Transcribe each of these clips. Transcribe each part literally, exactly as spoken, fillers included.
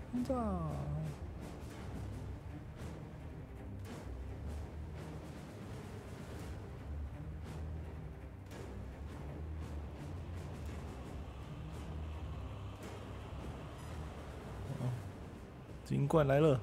轰炸！金冠来了！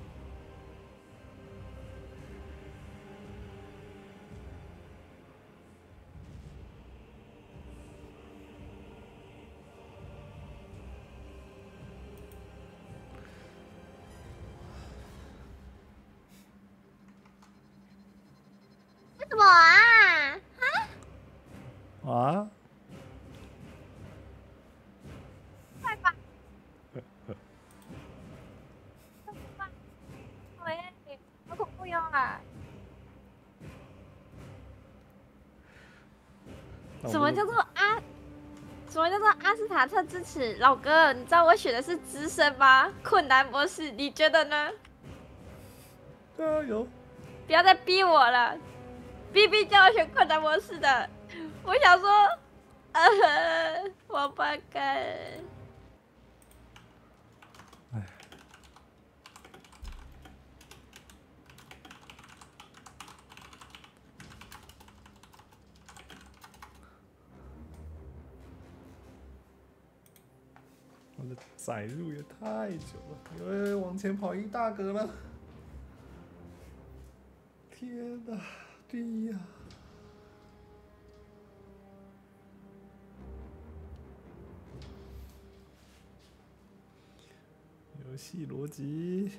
为什么啊？ 啊？ 快吧！喂，好恐怖哟啊！什么叫做阿？什么叫做阿斯塔特支持？老哥，你知道我选的是资深吗？困难模式，你觉得呢？ 加油！ 不要再逼我了。B B 叫我选困难模式的，我想说，呃，王八蛋。 哎，我的载入也太久了，因为往前跑一大格了。天哪，对呀！游戏逻辑，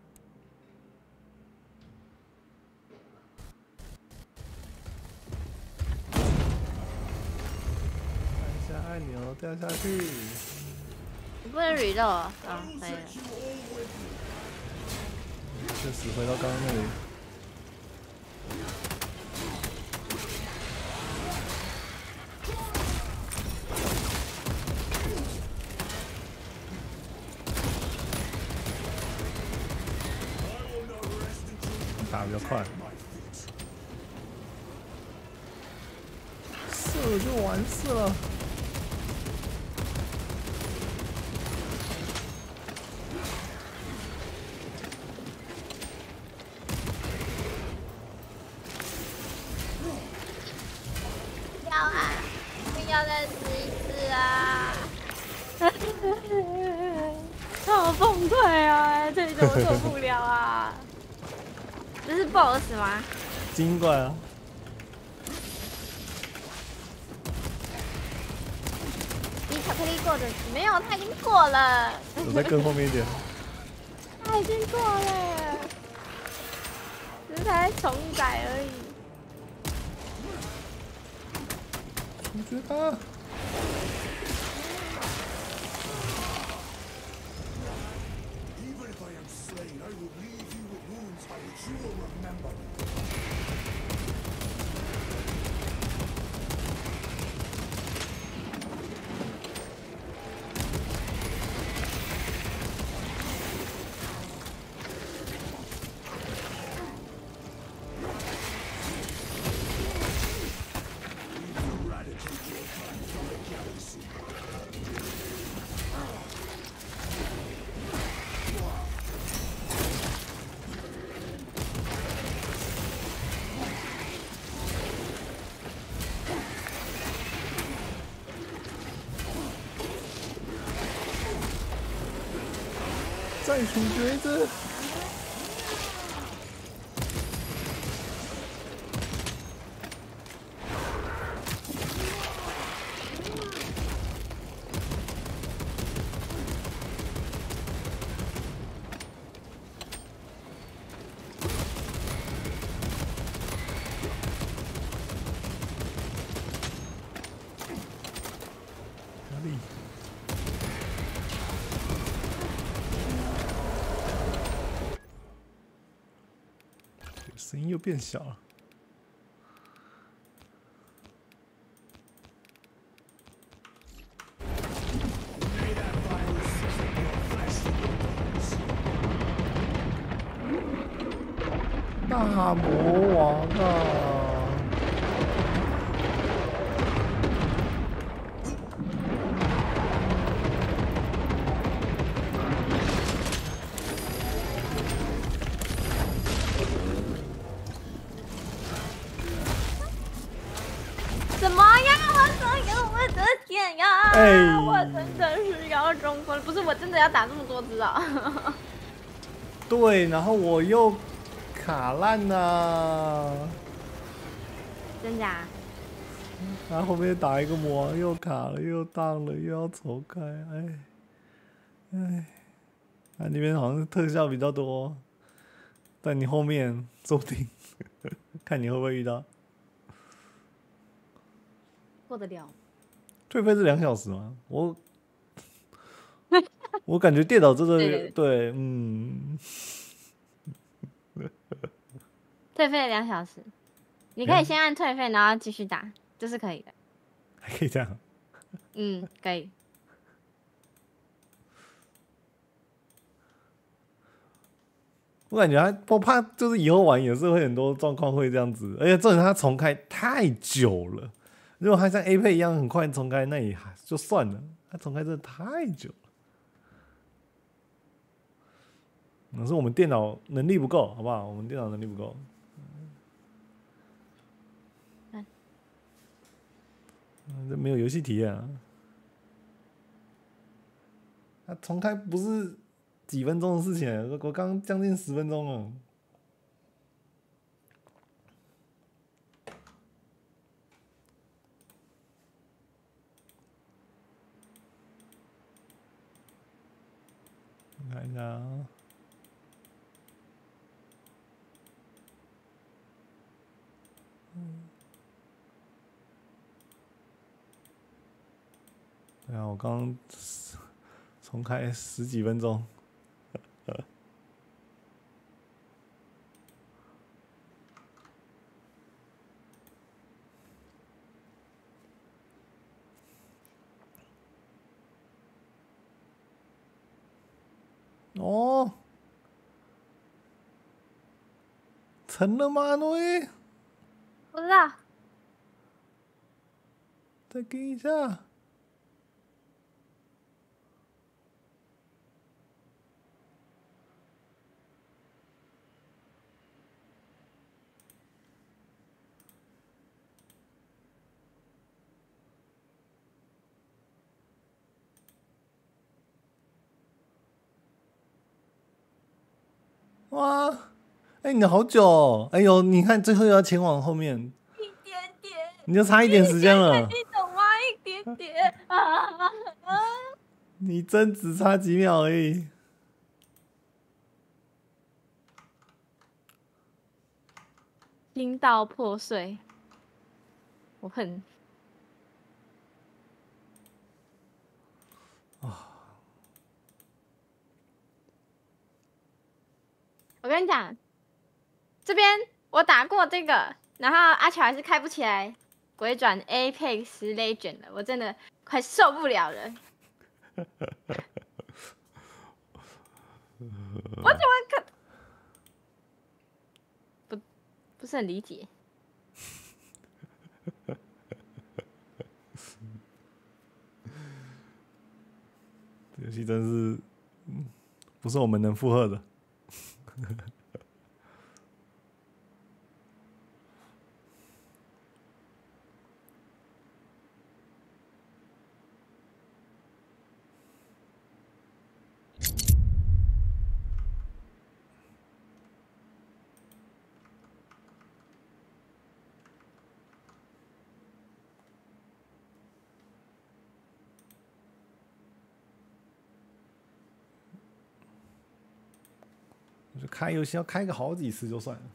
按一下按钮掉下去。 你不能 reload 啊？啊，可以了。 就死回到刚刚那里。打比较快，射就完事了。 要啊！不要再试一次啊！好崩溃啊！这里怎么受不了啊？这是 boss 吗？ 金冠啊！ 比巧克力过的没有，他已经过了。 我再更后面一点。 他已经过了，只是才重载而已。 处决他！再处决一只。哪里？声音又变小了。大魔王啊！ 怎么样？我怎样？我的天呀！哎、我真的是要中风，不是我真的要打这么多只啊！ 对，然后我又卡烂了， 真假？ 然后后面打一个魔又卡了，又荡了，又要重开，哎，哎，啊那边好像是特效比较多，在你后面说不定，看你会不会遇到。 过得了？ 退费是两小时吗？我我感觉电脑真的 对, 对, 对，嗯， 退费两小时，你可以先按退费，然后继续打，这是可以的。 还可以这样？ 嗯，可以。 我感觉他，我怕就是以后玩也是会很多状况会这样子，而且重点他重开太久了。如果他像 A 配一样很快重开，那也就算了。他重开真的太久了，可是我们电脑能力不够，好不好？我们电脑能力不够。嗯，这没有游戏体验啊。他重开不是几分钟的事情，我刚将近十分钟了。看一下啊，嗯，对啊，我刚重开十几分钟。哦，成了吗，诺伊？ 不知道。 再给一下。哇，哎、欸，你好久、哦，哎呦，你看最后又要前往后面， 一点点， 你就差一点时间了， 你懂吗？一点点啊！ 你真只差几秒而已。 心道破碎，我恨。啊！我跟你讲，这边我打过这个，然后阿乔还是开不起来鬼转 Apex Legend 了，我真的快受不了了。我怎么可不不是很理解？ 这游戏真是，嗯，不是我们能负荷的。就开游戏要开个好几次就算了，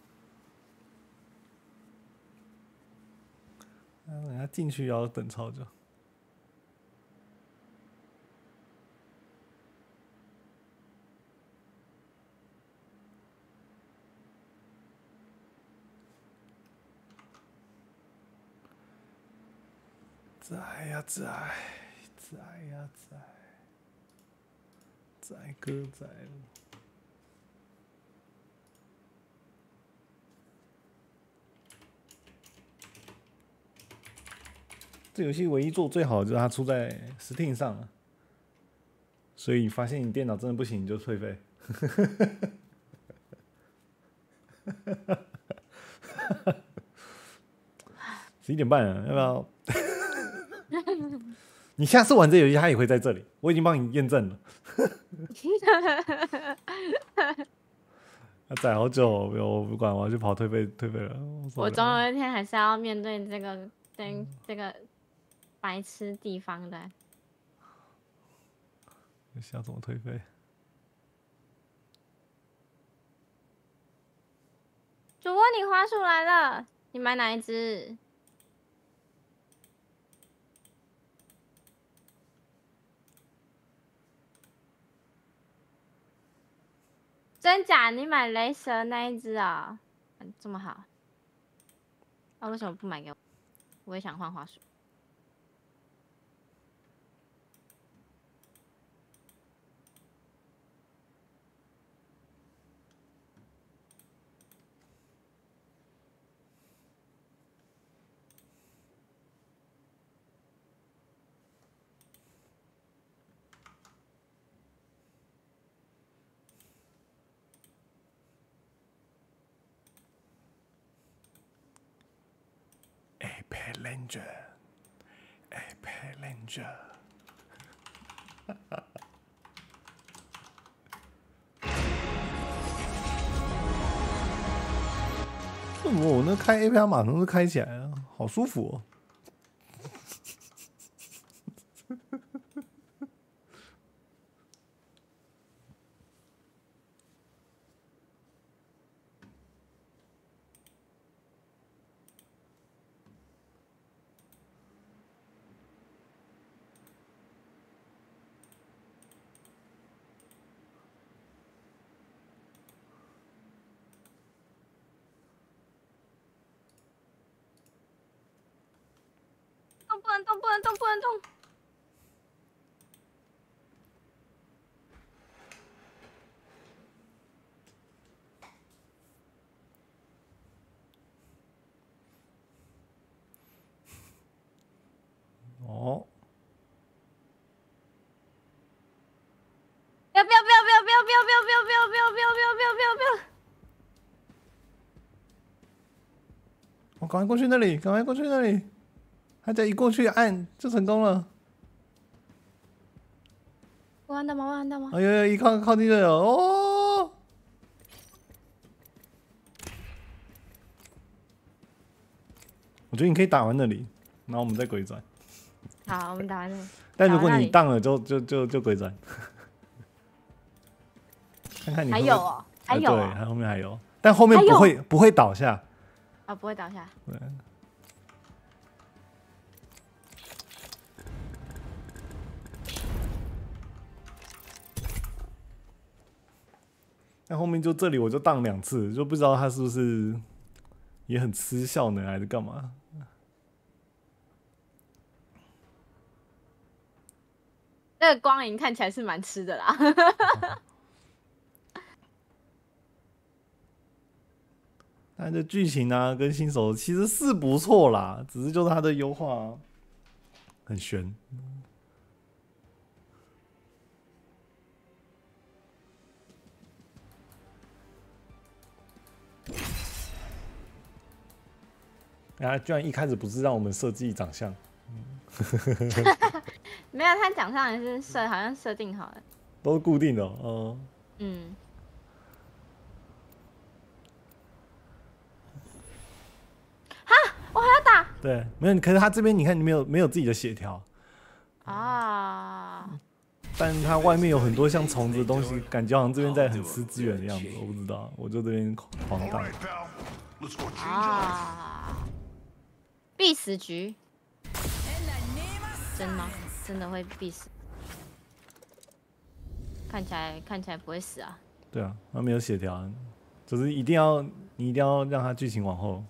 人家进去要等超久。载呀载，载呀载，载歌载舞。这游戏唯一做最好的就是它出在 Steam 上了，所以发现你电脑真的不行，你就退费。 十一点半了，要不要？你下次玩这游戏，他也会在这里。我已经帮你验证了。要载好久，我不管，我要去跑退费退费了。 我总有一天还是要面对这个这这个白痴地方的。 想怎么退费？ 主播，你滑鼠来了，你买哪一只？真假？你买雷蛇那一只啊、哦？这么好，那、啊、为什么不买给我？我也想换滑鼠。 Apex Ranger, Apex Ranger。为什么我那开 A P R 马上就开起来了，好舒服哦！ 不能动，不能动，不能动！ 哦！ 不要不要不要不要不要不要不要不要不要不要不要不要不要不要不要！ 我赶快过去那里，赶快过去那里！他只要一过去按就成功了。 我按到吗？我按到吗？ 哎呦，一靠靠近就有哦！我觉得你可以打完那里，然后我们再鬼转。 好，我们打完那里。 但如果你当了就，就就就就鬼转。看看你会不会还有哦，还有、哦呃，对，它后面还有，但后面不会不会倒下。 啊、哦，不会倒下。 对。那后面就这里我就当两次，就不知道他是不是也很吃效能还是干嘛。 这个光影看起来是蛮吃的啦。 但这剧情啊跟新手其实是不错啦，只是就是它的优化很悬。啊！居然一开始不是让我们设计长相， 没有，他长相也是设，好像设定好了， 都是固定的哦。呃、 嗯。哈，我还要打。 对，没有，可是他这边你看，你没有没有自己的血条啊。 但它外面有很多像虫子的东西，感觉好像这边在很吃资源的样子，我不知道，我就这边狂打。 啊！必死局，真吗？真的会必死？看起来看起来不会死啊。 对啊，他没有血条，就是一定要你一定要让他剧情往后。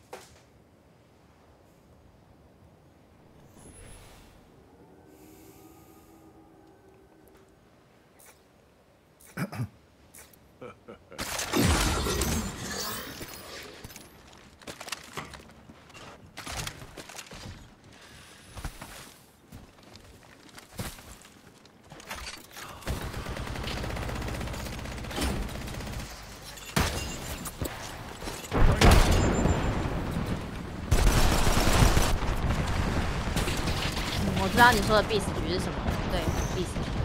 知道你说的必死局是什么？对，必死局。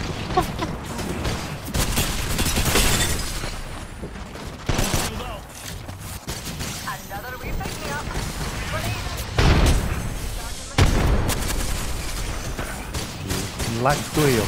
烂队友。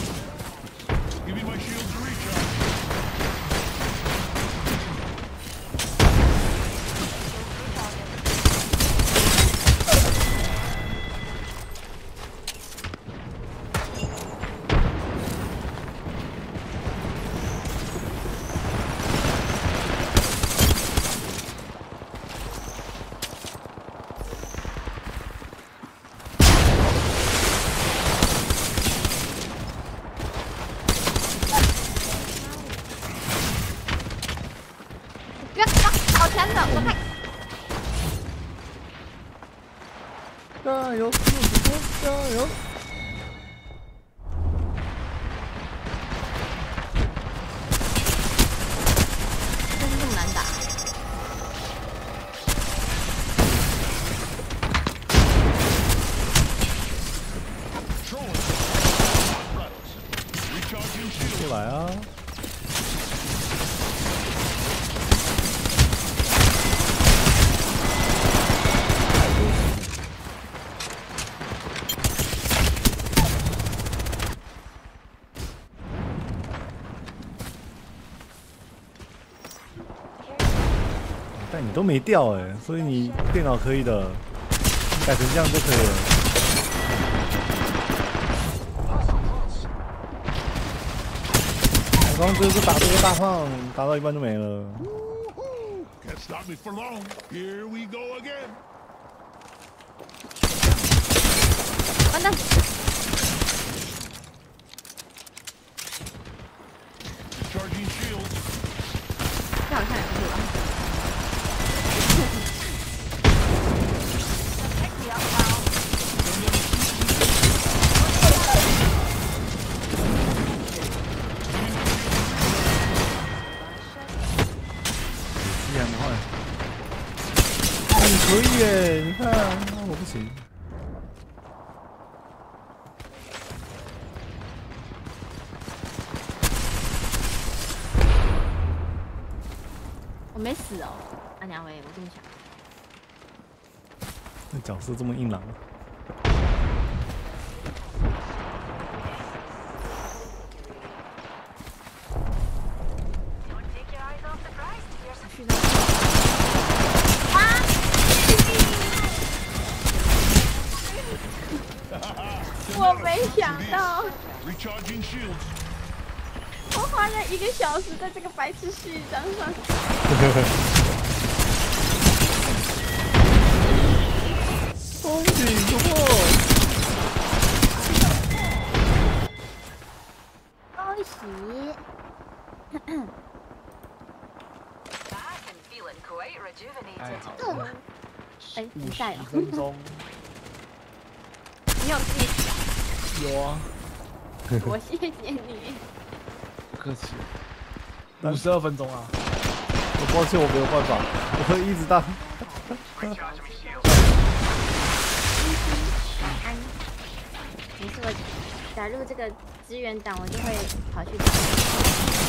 加油，四十多，加油！ 真这么难打？ 出来啊！ 但你都没掉哎，所以你电脑可以的，改成这样就可以了。我刚刚就是打这个大胖，打到一半就没了。 完蛋！这好像也不是吧？ 依然的话，你可以耶！你看，我不行。 我没死哦，阿娘喂，我这么想。 那角色这么硬朗。 我没想到，我花了一个小时在这个白痴序章上。 恭喜突破！ 恭喜！ 太好了， 哎，你在哦。 分钟。 你有计时啊？ 有啊， 我谢谢你。 不客气。五十二分钟啊！ 我抱歉，我没有办法，我会一直打。 安，没事，我打入这个支援档，我就会跑去打。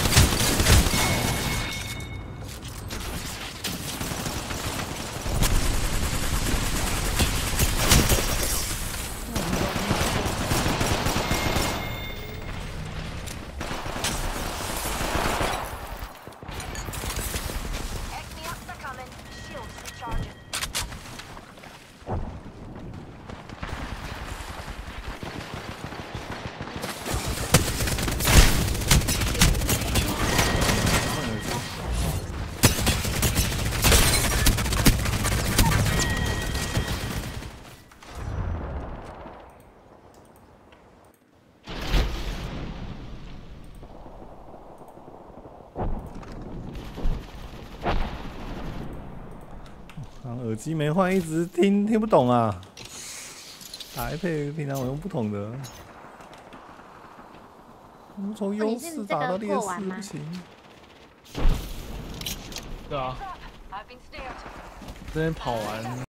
耳机没换，一直听听不懂啊。打 iPad 平常我用不同的，我们从优势打到劣势不行。 对啊，这边跑完。